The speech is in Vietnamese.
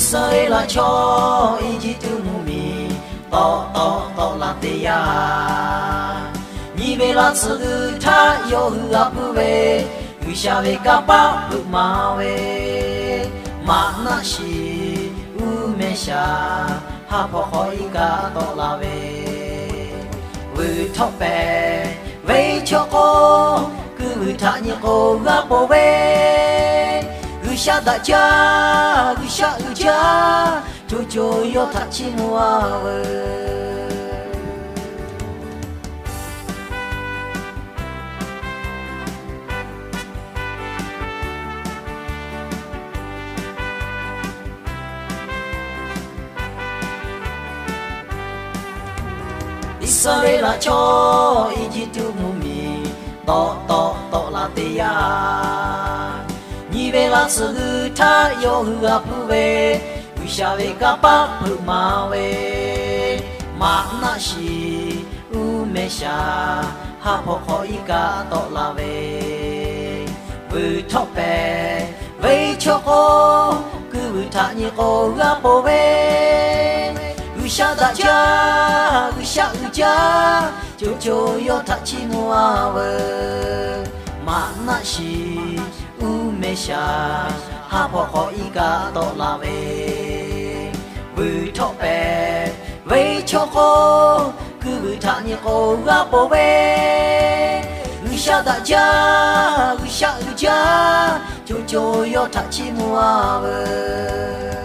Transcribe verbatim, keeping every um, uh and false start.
Israel là cho Egypt mu mi to to to là tê ya ni về là sự tha yo hu ap về hu sha về cả ba lu ma về ma na shi u me sha ha po khoi cả to là về vừa thóc bè về cho cô cứ thả như cô gấp bồ về ư sa đã cha ư sa ư cha cho cho yo thả chi mua về Israel là cho Egypt mu mi to to to là tê ya ni về là sự tha yo hu ap về hu sha về cả ba hu ma về ma na shi u me sha ha po khoi cả to là về vừa thóc bè về cho cô cứ vừa thả như cô gấp bồ về ư sa đã cha ư sa ư cha cho cho yo thả chi mua về ma na shi u me sha ha po khoi cả to là về vừa thóc bè về cho cô cứ vừa thả như cô gấp bồ về ư sa đã cha ư sa ư cha cho cho yo thả chi mua về